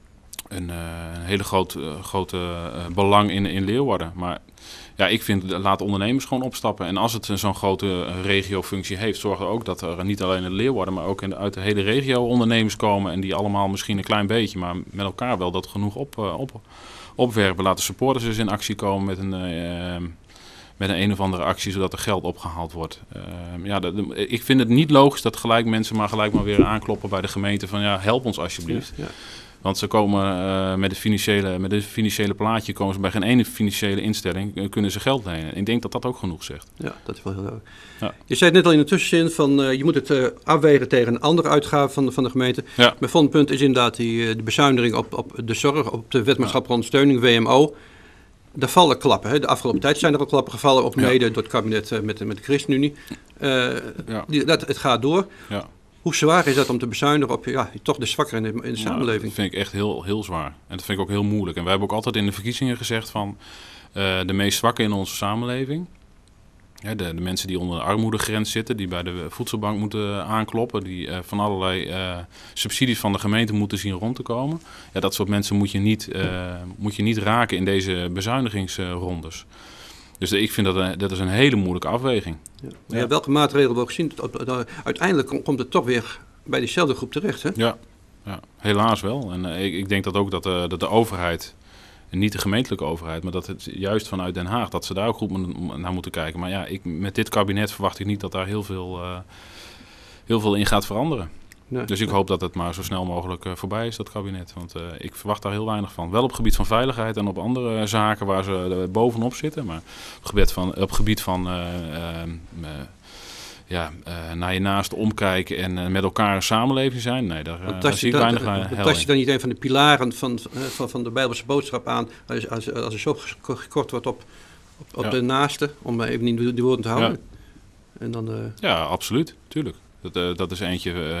een, uh, een hele groot, uh, grote uh, belang in, in Leeuwarden. Maar ja, ik vind, laat ondernemers gewoon opstappen. En als het zo'n grote uh, regiofunctie heeft, zorg er ook dat er niet alleen in Leeuwarden, maar ook in de, uit de hele regio ondernemers komen. En die allemaal misschien een klein beetje, maar met elkaar wel dat genoeg op, uh, op, opwerpen. Laten supporters dus in actie komen met een... Uh, met een een of andere actie, zodat er geld opgehaald wordt. Uh, ja, dat, ik vind het niet logisch dat gelijk mensen maar gelijk maar weer aankloppen bij de gemeente van ja, help ons alsjeblieft. Ja, ja. Want ze komen uh, met het financiële, met het financiële plaatje, komen ze bij geen ene financiële instelling, uh, kunnen ze geld lenen. Ik denk dat dat ook genoeg zegt. Ja, dat is wel heel leuk. Ja. Je zei het net al in de tussenzin van uh, je moet het uh, afwegen tegen een andere uitgave van de, van de gemeente. Ja. Mijn volgende punt is inderdaad die, uh, de bezuiniging op, op de zorg, op de wetmaatschappelijke ondersteuning, W M O. Er vallen klappen. Hè. De afgelopen tijd zijn er al klappen gevallen, op mede ja. door het kabinet uh, met, met de ChristenUnie. Uh, ja. die, dat, het gaat door. Ja. Hoe zwaar is dat om te bezuinigen op ja, toch de zwakkeren in de, in de nou, samenleving? Dat vind ik echt heel, heel zwaar. En dat vind ik ook heel moeilijk. En wij hebben ook altijd in de verkiezingen gezegd van uh, de meest zwakken in onze samenleving. Ja, de, de mensen die onder de armoedegrens zitten, die bij de voedselbank moeten aankloppen, die uh, van allerlei uh, subsidies van de gemeente moeten zien rond te komen. Ja, dat soort mensen moet je niet, uh, moet je niet raken in deze bezuinigingsrondes. Dus ik vind dat, een, dat is een hele moeilijke afweging. Ja. Ja. Ja, welke maatregelen we ook zien, uiteindelijk komt het toch weer bij diezelfde groep terecht, hè? Ja, ja helaas wel. En uh, ik, ik denk dat ook dat, uh, dat de overheid, en niet de gemeentelijke overheid, maar dat het juist vanuit Den Haag, dat ze daar ook goed naar moeten kijken. Maar ja, ik, met dit kabinet verwacht ik niet dat daar heel veel, uh, heel veel in gaat veranderen. Nee, dus ik nee. hoop dat het maar zo snel mogelijk uh, voorbij is, dat kabinet. Want uh, ik verwacht daar heel weinig van. Wel op het gebied van veiligheid en op andere zaken waar ze uh, bovenop zitten. Maar op het gebied van, op het gebied van uh, uh, uh, ja, uh, naar je naast omkijken en uh, met elkaar een samenleving zijn. Nee, daar, uh, daar zie ik dan, weinig naar uh, tast je dan niet een van de pilaren van, van, van de Bijbelse boodschap aan, als, als, als er zo gekort wordt op, op, op ja. de naaste, om even niet die, die woorden te houden. Ja, en dan, uh... ja absoluut, tuurlijk. Dat, uh, dat is eentje uh,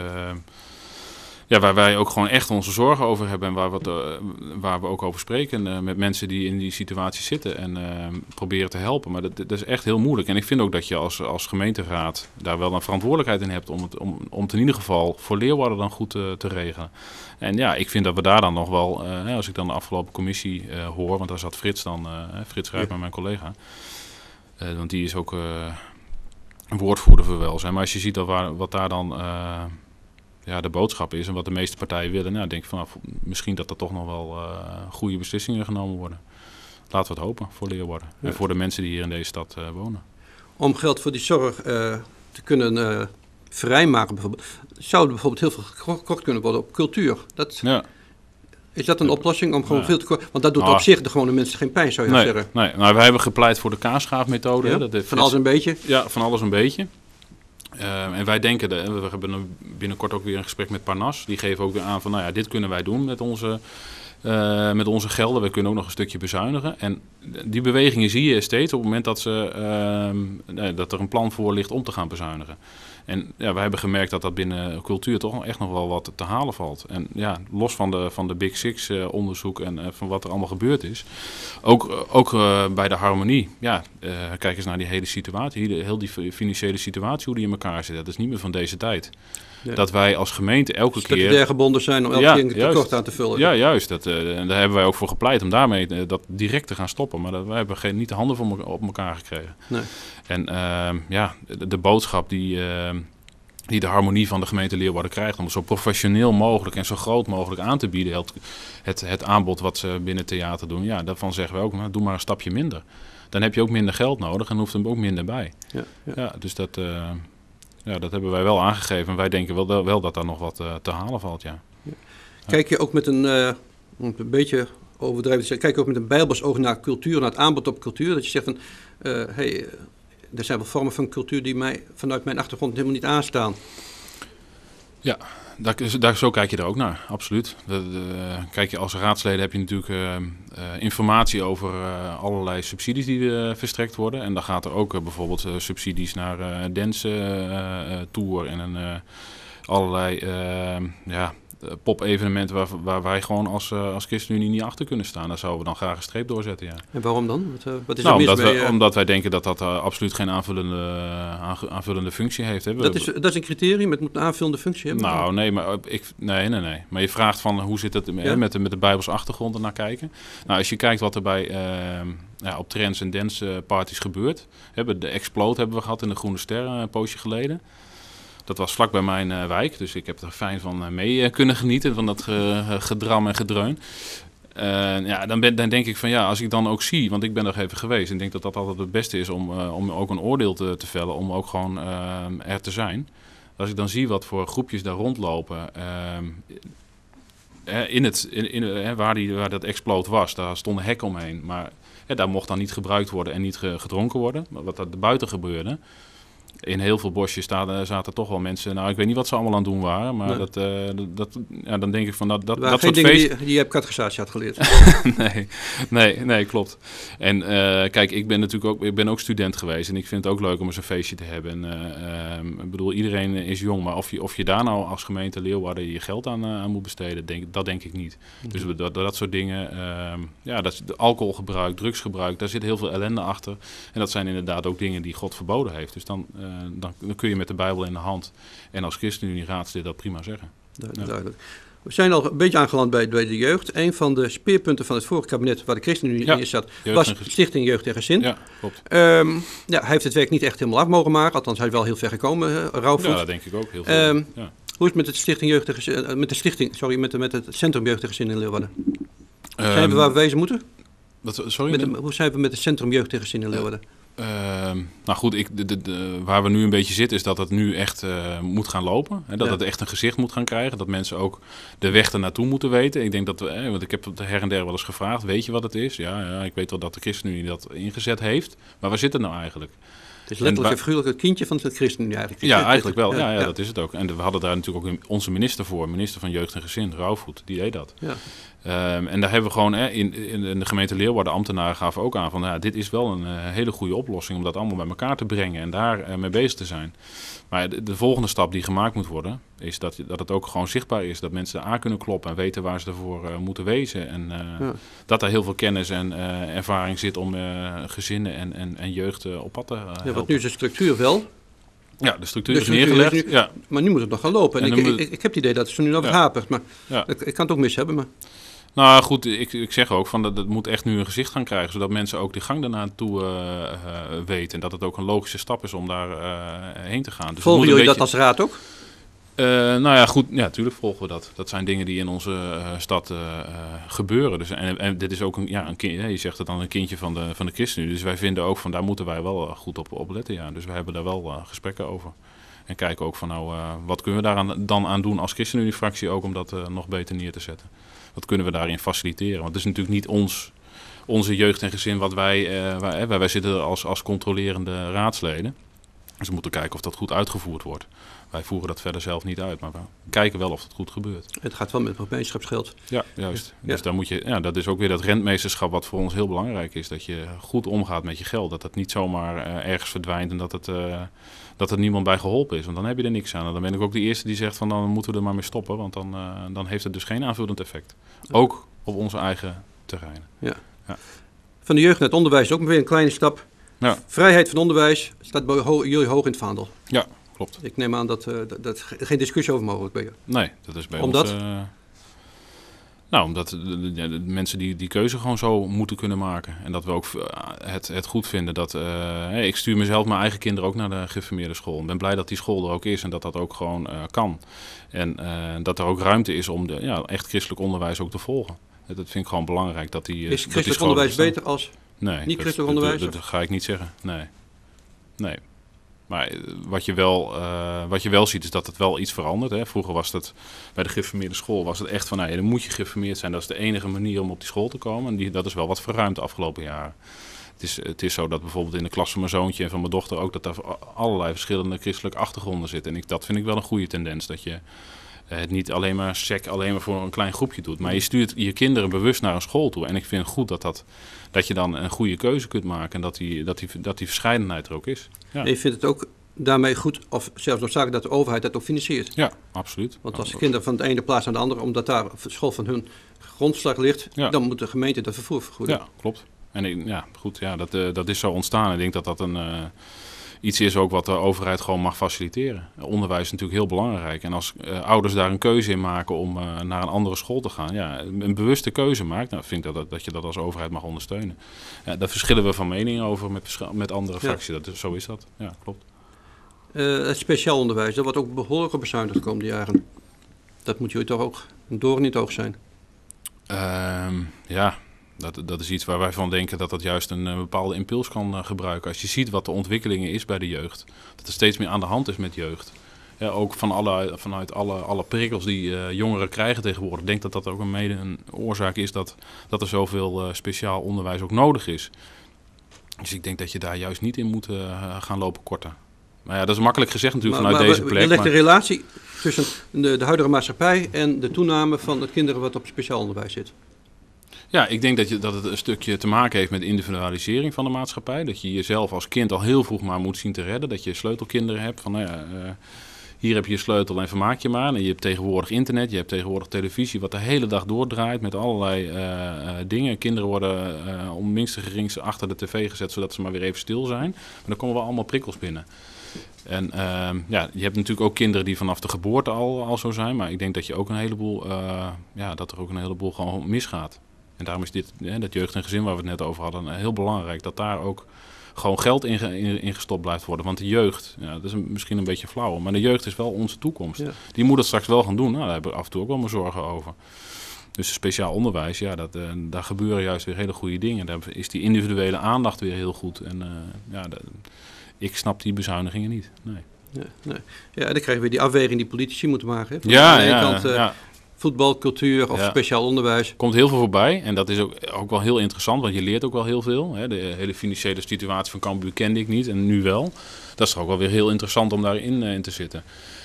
ja, waar wij ook gewoon echt onze zorgen over hebben en waar we, het, uh, waar we ook over spreken uh, met mensen die in die situatie zitten en uh, proberen te helpen. Maar dat, dat is echt heel moeilijk. En ik vind ook dat je als, als gemeenteraad daar wel een verantwoordelijkheid in hebt om het, om, om het in ieder geval voor Leeuwarden dan goed uh, te regelen. En ja, ik vind dat we daar dan nog wel, uh, als ik dan de afgelopen commissie uh, hoor, want daar zat Frits dan, uh, Frits Rijpma, ja. mijn collega, uh, want die is ook Uh, een woordvoerder voor welzijn. Maar als je ziet dat waar, wat daar dan uh, ja, de boodschap is en wat de meeste partijen willen, nou, denk ik van nou, misschien dat er toch nog wel uh, goede beslissingen genomen worden. Laten we het hopen voor Leeuwarden ja. en voor de mensen die hier in deze stad uh, wonen. Om geld voor die zorg uh, te kunnen uh, vrijmaken bijvoorbeeld, zou er bijvoorbeeld heel veel gekort kunnen worden op cultuur. Dat, ja. Is dat een oplossing om gewoon ja. veel te kort? Want dat doet ah. op zich de gewone mensen geen pijn, zou je nee, zeggen. Nee, nou, wij hebben gepleit voor de kaasschaafmethode. Ja, dat heeft van alles een beetje? Ja, van alles een beetje. Uh, en wij denken, de, we hebben binnenkort ook weer een gesprek met Parnas. Die geven ook weer aan van, nou ja, dit kunnen wij doen met onze, uh, met onze gelden. We kunnen ook nog een stukje bezuinigen. En die bewegingen zie je steeds op het moment dat, ze, uh, nee, dat er een plan voor ligt om te gaan bezuinigen. En ja, wij hebben gemerkt dat dat binnen cultuur toch echt nog wel wat te halen valt. En ja, los van de, van de Big Six uh, onderzoek en uh, van wat er allemaal gebeurd is. Ook, uh, ook uh, bij de harmonie. Ja, uh, kijk eens naar die hele situatie. Die, heel die financiële situatie, hoe die in elkaar zit. Dat is niet meer van deze tijd. Ja. Dat wij als gemeente elke keer... Statutair gebonden zijn om elke ja, keer een tekort aan te vullen. Ja, juist. Dat, uh, en daar hebben wij ook voor gepleit om daarmee uh, dat direct te gaan stoppen. Maar dat, wij hebben geen, niet de handen voor me, op elkaar gekregen. Nee. En uh, ja, de, de boodschap die, uh, die de harmonie van de gemeente Leeuwarden krijgt... om het zo professioneel mogelijk en zo groot mogelijk aan te bieden... het, het, het aanbod wat ze binnen het theater doen... ja, daarvan zeggen we ook, nou, doe maar een stapje minder. Dan heb je ook minder geld nodig en hoeft er ook minder bij. Ja, ja. ja dus dat... Uh, Ja, dat hebben wij wel aangegeven. En wij denken wel, wel dat daar nog wat uh, te halen valt, ja. Ja. Kijk je ook met een, uh, een beetje overdreven te zeggen, kijk je ook met een bijbels oog naar cultuur, naar het aanbod op cultuur. Dat je zegt van, uh, hey, er zijn wel vormen van cultuur die mij vanuit mijn achtergrond helemaal niet aanstaan. Ja, daar, daar, zo kijk je er ook naar, absoluut. De, de, kijk je als raadsleden heb je natuurlijk uh, uh, informatie over uh, allerlei subsidies die uh, verstrekt worden. En dan gaat er ook uh, bijvoorbeeld uh, subsidies naar uh, dance uh, uh, tour en een, uh, allerlei uh, ja, pop-evenementen waar, waar wij gewoon als, uh, als ChristenUnie niet achter kunnen staan. Daar zouden we dan graag een streep doorzetten, ja. En waarom dan? Wat, uh, wat is nou, er mis omdat, mee, we, uh... omdat wij denken dat dat uh, absoluut geen aanvullende, uh, aanvullende functie heeft. Hè. We, dat, is, dat is een criterium, het moet een aanvullende functie hebben? Nou, nee, maar ik, nee, nee, nee. Maar je vraagt van hoe zit het ja? met, de, met de Bijbelse achtergrond ernaar kijken. Nou, als je kijkt wat er bij, uh, ja, op trance en dance parties gebeurt. Hebben de Explode hebben we gehad in de Groene Ster een poosje geleden. Dat was vlak bij mijn uh, wijk, dus ik heb er fijn van uh, mee uh, kunnen genieten, van dat uh, gedram en gedreun. Uh, ja, dan, ben, dan denk ik van ja, als ik dan ook zie, want ik ben er even geweest en ik denk dat dat altijd het beste is om, uh, om ook een oordeel te, te vellen, om ook gewoon uh, er te zijn. Als ik dan zie wat voor groepjes daar rondlopen, uh, in het, in, in, uh, waar, die, waar dat Explode was, daar stonden hekken omheen, maar ja, daar mocht dan niet gebruikt worden en niet ge, gedronken worden, wat er buiten gebeurde. In heel veel bosjes zaten, zaten toch wel mensen. Nou, ik weet niet wat ze allemaal aan het doen waren. Maar nee. dat, uh, dat, ja, dan denk ik van dat, dat, dat soort dingen feest... die, die je hebt catechisatie had geleerd. nee, nee, nee, klopt. En uh, kijk, ik ben natuurlijk ook, ik ben ook student geweest. En ik vind het ook leuk om eens een feestje te hebben. En, uh, um, ik bedoel, iedereen is jong. Maar of je, of je daar nou als gemeente Leeuwarden je geld aan, uh, aan moet besteden, denk, dat denk ik niet. Mm-hmm. Dus dat, dat soort dingen. Uh, ja, dat is alcoholgebruik, drugsgebruik. Daar zit heel veel ellende achter. En dat zijn inderdaad ook dingen die God verboden heeft. Dus dan... Uh, Dan, dan kun je met de Bijbel in de hand en als ChristenUnie raadslid dat prima zeggen. Duidelijk, ja. duidelijk. We zijn al een beetje aangeland bij, bij de jeugd. Een van de speerpunten van het vorige kabinet waar de ChristenUnie ja, in zat, was Stichting Jeugd en Gezin. Ja, klopt. Um, ja, hij heeft het werk niet echt helemaal af mogen maken. Althans, hij is wel heel ver gekomen, uh, Rauwvoet. Ja, dat denk ik ook. Heel veel. Um, ja. Hoe is het met het Stichting Jeugd en Gezin, uh, met de stichting, sorry, met, de, met het Centrum Jeugd en Gezin in Leeuwarden? Um, zijn we waar we wezen moeten? Wat, sorry? Met de, hoe zijn we met het Centrum Jeugd en Gezin in Leeuwarden? Uh, nou goed, ik, de, de, de, waar we nu een beetje zitten is dat het nu echt uh, moet gaan lopen. Hè, dat ja. het echt een gezicht moet gaan krijgen. Dat mensen ook de weg ernaartoe moeten weten. Ik denk dat we, hè, want ik heb het her en der wel eens gevraagd. Weet je wat het is? Ja, ja ik weet wel dat de ChristenUnie dat ingezet heeft. Maar waar zit het nou eigenlijk? Het is letterlijk en figuurlijk het kindje van het ChristenUnie eigenlijk. Ja, eigenlijk wel. Ja, ja, ja, dat is het ook. En we hadden daar natuurlijk ook onze minister voor. Minister van Jeugd en Gezin, Rauwvoet. Die deed dat. Ja. Um, en daar hebben we gewoon, hè, in, in de gemeente Leeuwarden, ambtenaren gaven ook aan van, ja, dit is wel een uh, hele goede oplossing om dat allemaal bij elkaar te brengen en daar uh, mee bezig te zijn. Maar de, de volgende stap die gemaakt moet worden, is dat, dat het ook gewoon zichtbaar is, dat mensen aan kunnen kloppen en weten waar ze ervoor uh, moeten wezen. En uh, ja. dat er heel veel kennis en uh, ervaring zit om uh, gezinnen en, en, en jeugd uh, op pad te uh, helpen. Ja, want nu is de structuur wel. Ja, de structuur de is structuur neergelegd. Is nu, ja. Maar nu moet het nog gaan lopen. En, en ik, moet... ik, ik heb het idee dat het er nu nog ja. hapert, maar ja. ik, ik kan het ook mis hebben, maar... Nou goed, ik, ik zeg ook van dat het moet echt nu een gezicht gaan krijgen, zodat mensen ook die gang daarnaartoe uh, uh, weten. En dat het ook een logische stap is om daar uh, heen te gaan. Dus volgen jullie beetje... dat als raad ook? Uh, nou ja, goed, ja, natuurlijk volgen we dat. Dat zijn dingen die in onze uh, stad uh, uh, gebeuren. Dus, en, en dit is ook een, ja, een kind, je zegt het dan een kindje van de, van de ChristenUnie. Dus wij vinden ook van daar moeten wij wel goed op, op letten. Ja. Dus we hebben daar wel uh, gesprekken over. En kijken ook van nou, uh, wat kunnen we daar dan aan doen als ChristenUnie-fractie ook om dat uh, nog beter neer te zetten. Wat kunnen we daarin faciliteren? Want het is natuurlijk niet ons, onze jeugd en gezin wat wij, uh, wij, wij, wij zitten als, als controlerende raadsleden. Dus we moeten kijken of dat goed uitgevoerd wordt. Wij voeren dat verder zelf niet uit, maar we kijken wel of het goed gebeurt. Het gaat wel met gemeenschapsgeld. Ja, juist. Ja. Dus daar moet je, ja, dat is ook weer dat rentmeesterschap wat voor ons heel belangrijk is. Dat je goed omgaat met je geld. Dat het niet zomaar uh, ergens verdwijnt en dat, het, uh, dat er niemand bij geholpen is. Want dan heb je er niks aan. En dan ben ik ook de eerste die zegt van dan moeten we er maar mee stoppen. Want dan, uh, dan heeft het dus geen aanvullend effect. Ook op onze eigen terreinen. Ja. Ja. Van de jeugd naar het onderwijs is ook weer een kleine stap. Ja. Vrijheid van onderwijs staat bij ho- jullie hoog in het vaandel. Ja, klopt. Ik neem aan dat, uh, dat, dat geen discussie over mogelijk bij je. Nee, dat is bij omdat? ons... Uh, nou, omdat de, de, de mensen die die keuze gewoon zo moeten kunnen maken. En dat we ook uh, het, het goed vinden dat... Uh, hey, ik stuur mezelf mijn eigen kinderen ook naar de gereformeerde school. Ik ben blij dat die school er ook is en dat dat ook gewoon uh, kan. En uh, dat er ook ruimte is om de, ja, echt christelijk onderwijs ook te volgen. Dat vind ik gewoon belangrijk. Dat die, is christelijk dat die onderwijs beter als nee, niet christelijk onderwijs? Dat, dat, dat ga ik niet zeggen, nee. Nee. Maar wat je, wel, uh, wat je wel ziet is dat het wel iets verandert. Hè. Vroeger was het bij de gereformeerde school was het echt van... Nou ja, dan moet je gereformeerd zijn. Dat is de enige manier om op die school te komen. En die, dat is wel wat verruimd de afgelopen jaren. Het is, het is zo dat bijvoorbeeld in de klas van mijn zoontje en van mijn dochter... ook dat daar allerlei verschillende christelijke achtergronden zitten. En ik, dat vind ik wel een goede tendens. Dat je het niet alleen maar sec alleen maar voor een klein groepje doet. Maar je stuurt je kinderen bewust naar een school toe. En ik vind het goed dat, dat, dat je dan een goede keuze kunt maken. En dat die, dat die, dat die verscheidenheid er ook is. Ja. En je vindt het ook daarmee goed of zelfs noodzakelijk dat de overheid dat ook financiert. Ja, absoluut. Want als de kinderen van de ene plaats naar de andere, omdat daar de school van hun grondslag ligt, Ja. dan moet de gemeente dat vervoer vergoeden. Ja, klopt. En ik, ja, goed, ja, dat, uh, dat is zo ontstaan. Ik denk dat dat een, uh, iets is ook wat de overheid gewoon mag faciliteren. Onderwijs is natuurlijk heel belangrijk. En als uh, ouders daar een keuze in maken om uh, naar een andere school te gaan, ja, een bewuste keuze maakt, nou, vind ik dat, dat je dat als overheid mag ondersteunen. Ja, daar verschillen we van mening over met, met andere fracties. Ja. Dat is, zo is dat. Ja, klopt. Uh, het speciaal onderwijs, dat wordt ook behoorlijk bezuinigd de komende jaren. Dat moet jullie toch ook een doorn in het oog zijn? Uh, ja, dat, dat is iets waar wij van denken dat dat juist een, een bepaalde impuls kan uh, gebruiken. Als je ziet wat de ontwikkelingen is bij de jeugd, dat er steeds meer aan de hand is met jeugd. Ja, ook van alle, vanuit alle, alle prikkels die uh, jongeren krijgen tegenwoordig. Ik denk dat dat ook een mede een oorzaak is dat, dat er zoveel uh, speciaal onderwijs ook nodig is. Dus ik denk dat je daar juist niet in moet uh, gaan lopen korten. Maar ja, dat is makkelijk gezegd natuurlijk maar, vanuit maar, deze plek. Je legt maar... de relatie tussen de, de huidige maatschappij en de toename van de kinderen wat op speciaal onderwijs zit. Ja, ik denk dat, je, dat het een stukje te maken heeft met de individualisering van de maatschappij. Dat je jezelf als kind al heel vroeg maar moet zien te redden. Dat je sleutelkinderen hebt van, nou ja, uh, hier heb je je sleutel en vermaak je maar. En je hebt tegenwoordig internet, je hebt tegenwoordig televisie wat de hele dag doordraait met allerlei uh, uh, dingen. Kinderen worden uh, om minste geringste achter de tv gezet zodat ze maar weer even stil zijn. Maar dan komen wel allemaal prikkels binnen. En uh, ja, je hebt natuurlijk ook kinderen die vanaf de geboorte al, al zo zijn. Maar ik denk dat je ook een heleboel, uh, ja, dat er ook een heleboel gewoon misgaat. En daarom is dit, hè, dat jeugd en gezin waar we het net over hadden, heel belangrijk. Dat daar ook gewoon geld in, in, in gestopt blijft worden. Want de jeugd, ja, dat is een, misschien een beetje flauw, maar de jeugd is wel onze toekomst. Ja. Die moet het straks wel gaan doen. Nou, daar hebben we af en toe ook wel mijn zorgen over. Dus speciaal onderwijs, ja, dat, uh, daar gebeuren juist weer hele goede dingen. Daar is die individuele aandacht weer heel goed. En uh, ja, dat, ik snap die bezuinigingen niet. Nee. Ja, nee. Ja, dan krijgen we die afweging die politici moeten maken. Hè? Ja, aan de ene ja, kant uh, ja. voetbal, cultuur of ja. speciaal onderwijs. Komt heel veel voorbij en dat is ook, ook wel heel interessant, want je leert ook wel heel veel. Hè. De hele financiële situatie van Cambuur kende ik niet en nu wel. Dat is toch ook wel weer heel interessant om daarin uh, in te zitten.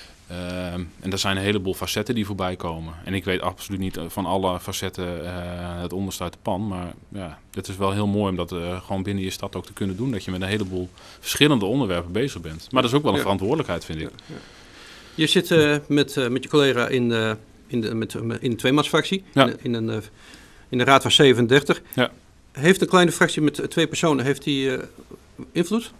Uh, en er zijn een heleboel facetten die voorbij komen. En ik weet absoluut niet van alle facetten uh, het onderste uit de pan. Maar ja, het is wel heel mooi om dat uh, gewoon binnen je stad ook te kunnen doen. Dat je met een heleboel verschillende onderwerpen bezig bent. Maar dat is ook wel een ja. verantwoordelijkheid, vind ik. Ja, ja. Je zit uh, met, uh, met je collega in, uh, in, de, met, in de tweemansfractie. Ja. In, in, een, uh, in de raad van zevenendertig. Ja. Heeft een kleine fractie met twee personen, heeft die uh, invloed?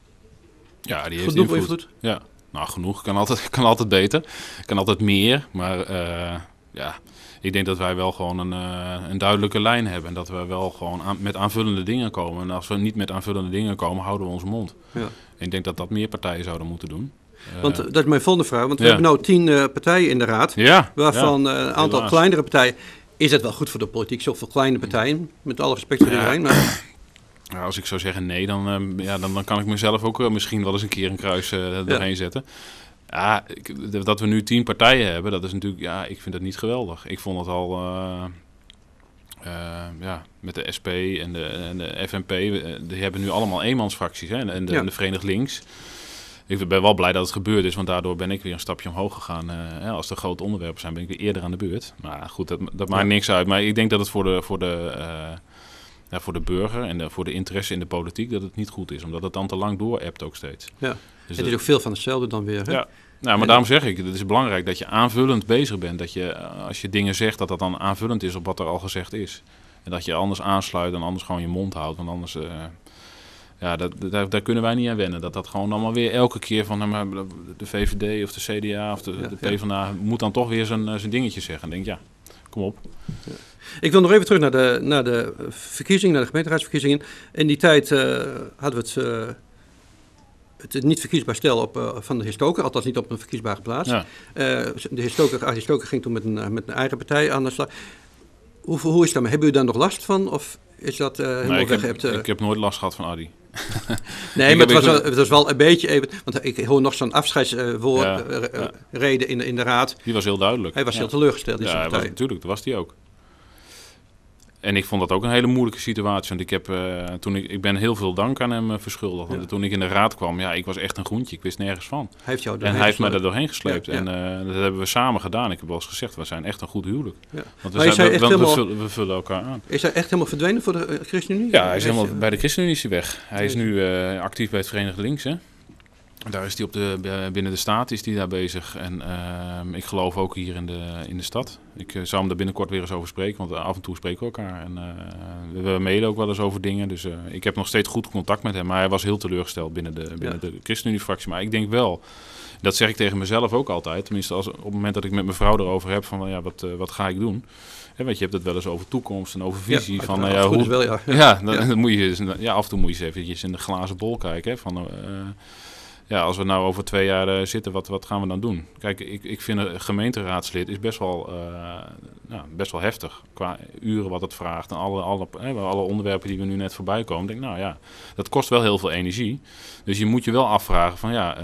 Ja, die heeft Genoeg invloed. invloed? Ja. Nou, genoeg. Kan altijd, kan altijd beter. Kan altijd meer. Maar uh, ja, ik denk dat wij wel gewoon een, uh, een duidelijke lijn hebben. En dat we wel gewoon aan, met aanvullende dingen komen. En als we niet met aanvullende dingen komen, houden we onze mond. Ja. En ik denk dat dat meer partijen zouden moeten doen. Uh, want uh, dat is mijn volgende vraag. Want we ja. hebben nu tien uh, partijen in de raad. Ja, waarvan ja, uh, een aantal helaas. kleinere partijen. Is het wel goed voor de politiek? Zoveel kleine partijen. Met alle respect voor iedereen. Ja. Maar... Ja, als ik zou zeggen nee, dan, uh, ja, dan, dan kan ik mezelf ook uh, misschien wel eens een keer een kruis uh, doorheen ja. zetten. Ja, ik, dat we nu tien partijen hebben, dat is natuurlijk, ja, ik vind dat niet geweldig. Ik vond het al, uh, uh, ja, met de S P en de, en de F N P, die hebben nu allemaal eenmansfracties, hè, en de, ja. de Verenigd Links. Ik ben wel blij dat het gebeurd is, want daardoor ben ik weer een stapje omhoog gegaan. Uh, als er grote onderwerpen zijn, ben ik weer eerder aan de beurt. Maar goed, dat, dat maakt ja. niks uit. Maar ik denk dat het voor de... Voor de uh, Ja, voor de burger en de, voor de interesse in de politiek dat het niet goed is. Omdat het dan te lang door-appt ook steeds. Ja, dus het is ook veel van hetzelfde dan weer. Hè? Ja, nou, maar en... daarom zeg ik, het is belangrijk dat je aanvullend bezig bent. Dat je, als je dingen zegt, dat dat dan aanvullend is op wat er al gezegd is. En dat je anders aansluit en anders gewoon je mond houdt. Want anders, uh, ja, dat, daar, daar kunnen wij niet aan wennen. Dat dat gewoon allemaal weer elke keer van nou, de V V D of de C D A of de, ja, de PvdA ja. moet dan toch weer zijn, zijn dingetje zeggen. En denk ja, kom op. Ja. Ik wil nog even terug naar de, naar de verkiezingen, naar de gemeenteraadsverkiezingen. In die tijd uh, hadden we het, uh, het niet verkiesbaar stel op, uh, van de heer Stoker, althans niet op een verkiesbare plaats. Ja. Uh, de heer Stoker, de heer Stoker ging toen met een, met een eigen partij aan de slag. Hoe, hoe is dat? Hebben jullie daar nog last van? Of is dat uh, helemaal nee, ik weggehebt? Heb, uh... Ik heb nooit last gehad van Adi. Nee, maar het was, wel, het was wel een beetje even... Want ik hoor nog zo'n afscheidswoord ja, uh, ja. reden in, in de raad. Die was heel duidelijk. Hij was ja. heel teleurgesteld in ja, zijn partij. Was, natuurlijk, dat was hij ook. En ik vond dat ook een hele moeilijke situatie. Want ik, heb, uh, toen ik, ik ben heel veel dank aan hem uh, verschuldigd. Want ja. toen ik in de raad kwam, ja, ik was echt een groentje. Ik wist nergens van. Hij heeft jou en hij heeft mij er doorheen gesleept. Ja, ja. En uh, dat hebben we samen gedaan. Ik heb wel eens gezegd, we zijn echt een goed huwelijk. Ja. Want we, zijn, we, we, helemaal, we, vullen, we vullen elkaar aan. Is hij echt helemaal verdwenen voor de uh, ChristenUnie? Ja, hij is helemaal bij de ChristenUnie is hij weg. Hij is nu uh, actief bij het Verenigd Links, hè. Daar is hij op de, binnen de staat is die daar bezig. En uh, ik geloof ook hier in de, in de stad. Ik uh, zou hem daar binnenkort weer eens over spreken, want af en toe spreken we elkaar. En uh, we mailen ook wel eens over dingen. Dus uh, ik heb nog steeds goed contact met hem. Maar hij was heel teleurgesteld binnen de, binnen ja. de ChristenUnie-fractie. Maar ik denk wel, dat zeg ik tegen mezelf ook altijd. Tenminste, als, op het moment dat ik met mijn vrouw erover heb van ja, wat, uh, wat ga ik doen? He, weet je, je hebt het wel eens over toekomst en over visie. Ja, van, uh, ja, hoe, wel, ja. ja, dan, ja. Dan moet je, ja, af en toe moet je eens eventjes in de glazen bol kijken. Hè, van, uh, ja, als we nou over twee jaar uh, zitten, wat, wat gaan we dan doen? Kijk, ik, ik vind een gemeenteraadslid is best wel, uh, nou, best wel heftig. Qua uren wat het vraagt en alle, alle, hè, alle onderwerpen die we nu net voorbij komen. Ik denk, nou ja, dat kost wel heel veel energie. Dus je moet je wel afvragen van ja... Uh,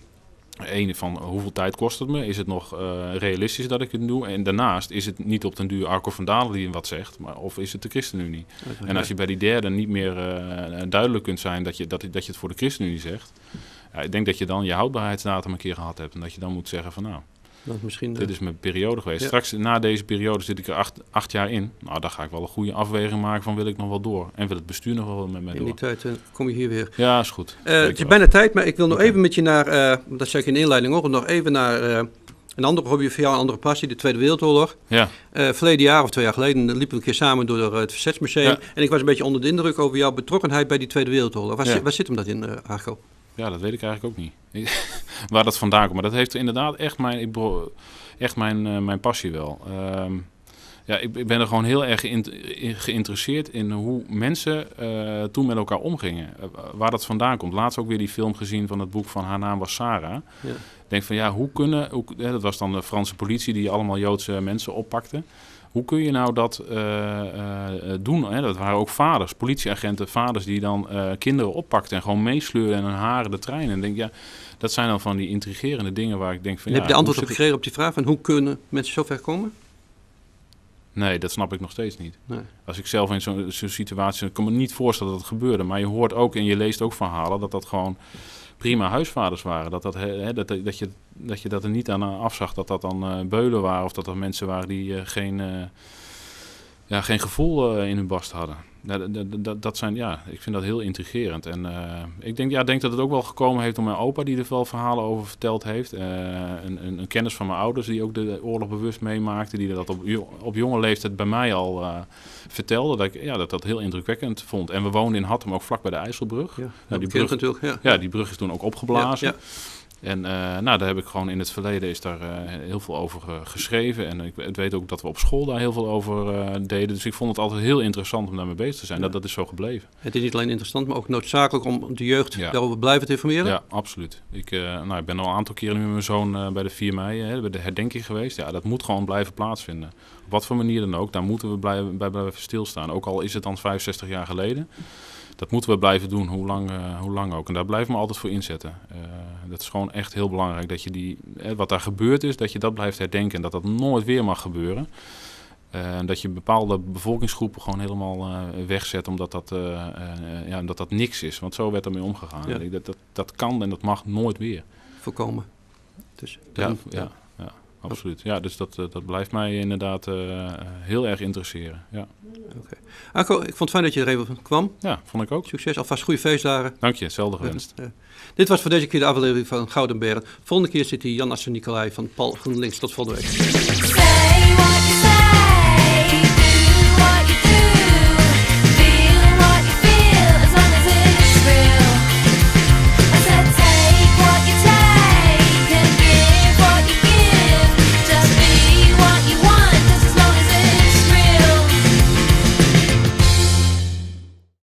Eén van hoeveel tijd kost het me? Is het nog uh, realistisch dat ik het doe? En daarnaast is het niet op den duur Arco van Dalen die wat zegt, maar of is het de ChristenUnie? Okay. En als je bij die derde niet meer uh, duidelijk kunt zijn dat je, dat, dat je het voor de ChristenUnie zegt, ja, ik denk dat je dan je houdbaarheidsdatum een keer gehad hebt en dat je dan moet zeggen van nou, misschien, dit uh, is mijn periode geweest. Ja. Straks na deze periode zit ik er acht, acht jaar in. Nou, dan ga ik wel een goede afweging maken van wil ik nog wel door en wil het bestuur nog wel met mij door. In die tijd uh, kom je hier weer. Ja, is goed. Uh, het is bijna tijd, maar ik wil nog okay. even met je naar, uh, dat zei ik in de inleiding ook, nog even naar uh, een andere hobby van jou, een andere passie, de Tweede Wereldoorlog. Ja. Uh, verleden jaar of twee jaar geleden liepen we een keer samen door het Verzetsmuseum ja. en ik was een beetje onder de indruk over jouw betrokkenheid bij die Tweede Wereldoorlog. Waar, ja. zit, waar zit hem dat in, uh, Arco? Ja, dat weet ik eigenlijk ook niet. Waar dat vandaan komt. Maar dat heeft inderdaad echt mijn, ik, echt mijn, uh, mijn passie wel. Um, ja, ik, ik ben er gewoon heel erg geïnt, geïnteresseerd in hoe mensen uh, toen met elkaar omgingen. Uh, waar dat vandaan komt. Laatst ook weer die film gezien van het boek van Haar naam was Sarah. Ja. Ik denk van ja, hoe kunnen... Hoe, ja, dat was dan de Franse politie die allemaal Joodse mensen oppakte. Hoe kun je nou dat uh, uh, doen? Hè? Dat waren ook vaders, politieagenten, vaders die dan uh, kinderen oppakten en gewoon meesleurden en hun haren de trein. En denk ja, dat zijn dan van die intrigerende dingen waar ik denk van. En ja, heb je de antwoord op gekregen op die vraag van hoe kunnen mensen zo ver komen? Nee, dat snap ik nog steeds niet. Nee. Als ik zelf in zo'n zo situatie, ik kan me niet voorstellen dat het gebeurde, maar je hoort ook en je leest ook verhalen dat dat gewoon prima huisvaders waren. Dat, dat, hè, dat, dat, je, dat je dat er niet aan afzag dat dat dan uh, beulen waren of dat er mensen waren die uh, geen, uh, ja, geen gevoel uh, in hun barst hadden. Dat, dat, dat, dat zijn, ja, ik vind dat heel intrigerend. En uh, ik denk, ja, denk dat het ook wel gekomen heeft door mijn opa die er wel verhalen over verteld heeft. Uh, een, een, een kennis van mijn ouders die ook de oorlog bewust meemaakte. Die dat op, op jonge leeftijd bij mij al uh, vertelde. Dat ik ja, dat, dat heel indrukwekkend vond. En we woonden in Hattem ook vlak bij de IJsselbrug. Ja, nou, die, brug, natuurlijk, ja. Ja, die brug is toen ook opgeblazen. Ja, ja. En uh, nou, daar heb ik gewoon in het verleden is daar uh, heel veel over uh, geschreven. En ik weet ook dat we op school daar heel veel over uh, deden. Dus ik vond het altijd heel interessant om daarmee bezig te zijn. Ja. Dat, dat is zo gebleven. Het is niet alleen interessant, maar ook noodzakelijk om de jeugd ja. daarover blijven te informeren? Ja, absoluut. Ik, uh, nou, ik ben al een aantal keren nu met mijn zoon uh, bij de vier mei, hè, bij de herdenking geweest. Ja, dat moet gewoon blijven plaatsvinden. Op wat voor manier dan ook, daar moeten we blijven, bij blijven stilstaan. Ook al is het dan vijfenzestig jaar geleden. Dat moeten we blijven doen, hoe lang, uh, hoe lang ook. En daar blijven we altijd voor inzetten. Uh, dat is gewoon echt heel belangrijk. Dat je die, eh, wat daar gebeurd is, dat je dat blijft herdenken. En dat dat nooit weer mag gebeuren. Uh, dat je bepaalde bevolkingsgroepen gewoon helemaal uh, wegzet. Omdat dat, uh, uh, ja, omdat dat niks is. Want zo werd ermee omgegaan. Ja. Dat, dat, dat kan en dat mag nooit weer. Voorkomen. Dus, ja, ja, ja, absoluut. Ja, dus dat, dat blijft mij inderdaad uh, heel erg interesseren. Ja. Okay. Arco, ik vond het fijn dat je er even kwam. Ja, vond ik ook. Succes, alvast goede feestdagen. Dank je, hetzelfde gewenst. Uh, uh, dit was voor deze keer de aflevering van Gouden Beren. Volgende keer zit hier Jan Assen Nicolai van Pal GroenLinks. Tot volgende week.